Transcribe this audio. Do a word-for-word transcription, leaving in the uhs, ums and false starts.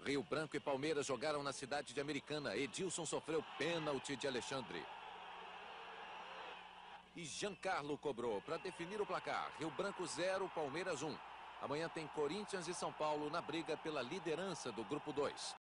Rio Branco e Palmeiras jogaram na cidade de Americana. Edilson sofreu pênalti de Alexandre. E Giancarlo cobrou para definir o placar. Rio Branco zero, Palmeiras um. Amanhã tem Corinthians e São Paulo na briga pela liderança do Grupo dois.